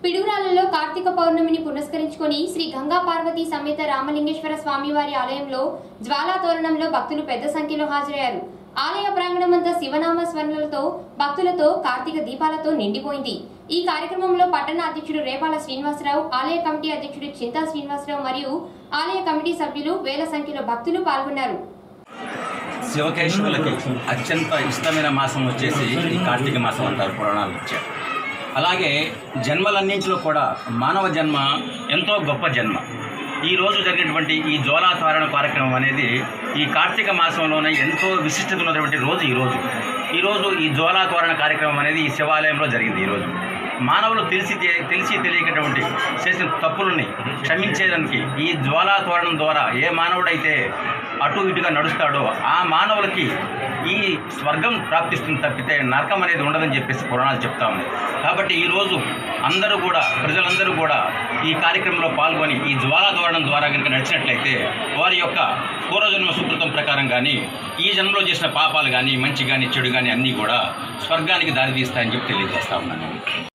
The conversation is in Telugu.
పిడుగురాలలో కార్తీక పౌర్ణమిని పురస్కరించుకొని శ్రీ గంగా పార్వతీ సమేత రామలింగేశ్వర స్వామివారి ఆలయంలో జ్వాలా తోరణంలో భక్తులు పెద్ద సంఖ్యలో హాజరయ్యారు. ఆలయ ప్రాంగణమంతా శివనామ స్మరణలతో భక్తులతో కార్తీక దీపాలతో నిండిపోయింది. ఈ కార్యక్రమంలో పట్టణ అధ్యక్షుడు రేపాల శ్రీనివాసరావు, ఆలయ కమిటీ అధ్యక్షుడు చింతా శ్రీనివాసరావు మరియు ఆలయ కమిటీ సభ్యులు వేల సంఖ్యలో భక్తులు పాల్గొన్నారు. శివకేశవులకి అత్యంత ఇష్టమైన మాసం వచ్చేసి ఈ కార్తీక మాసం అంటారు పురాణాలు వచ్చారు. అలాగే జన్మలన్నింటిలో కూడా మానవ జన్మ ఎంతో గొప్ప జన్మ. ఈరోజు జరిగినటువంటి ఈ జ్వాలా తోరణ కార్యక్రమం అనేది ఈ కార్తీక మాసంలోనే ఎంతో విశిష్టత ఉన్నటువంటి రోజు. ఈరోజు ఈ జ్వాలా తోరణ కార్యక్రమం అనేది ఈ శివాలయంలో జరిగింది. ఈరోజు మానవులు తెలిసి తెలియకటువంటి చేసిన తప్పులని క్షమించేదానికి ఈ జ్వాలా తోరణం ద్వారా ఏ మానవుడైతే అటు ఇటుగా నడుస్తాడో ఆ మానవులకి ఈ స్వర్గం ప్రాప్తిస్తుంది తప్పితే నరకం అనేది ఉండదని చెప్పేసి పురాణాలు చెప్తా ఉన్నాయి. కాబట్టి ఈరోజు అందరూ కూడా ప్రజలందరూ కూడా ఈ కార్యక్రమంలో పాల్గొని ఈ జ్వాలా తోరణం ద్వారా కనుక నడిచినట్లయితే వారి యొక్క పూర్వజన్మ సుకృతం ప్రకారం కానీ ఈ జన్మలో చేసిన పాపాలు కానీ మంచి కానీ చెడు కానీ అన్నీ కూడా స్వర్గానికి దారితీస్తాయని చెప్పి తెలియజేస్తా ఉన్నాను.